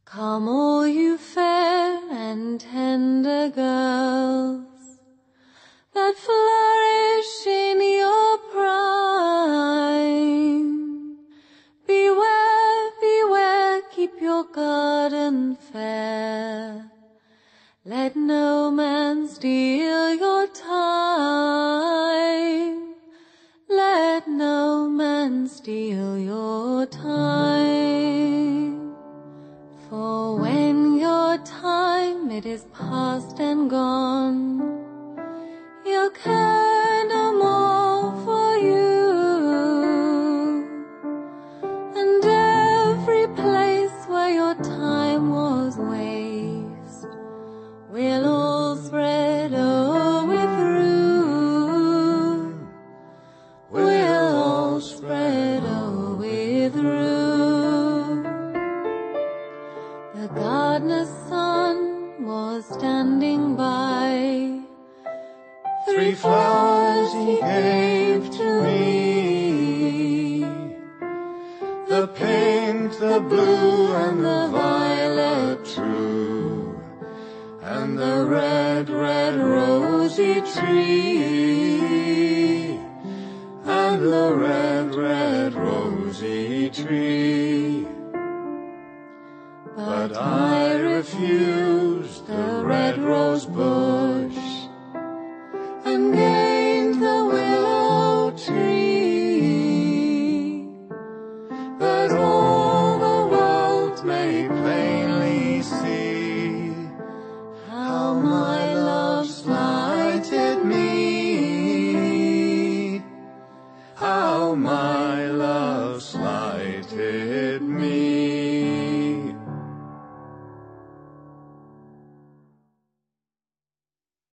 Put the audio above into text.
Come all you fair and tender girls that flourish in your prime. Beware, beware, keep your garden fair. Let no man steal your time. Let no man steal your time. For when your time it is past and gone, he'll care no more for you. And every place where your time was waste will all spread over through. Will all spread over through. The gardener's son was standing by. 3 flowers he gave to me, the pink, the blue, and the violet true, and the red, red rosy tree, and the red, red rosy tree. But I refused the red rose bush,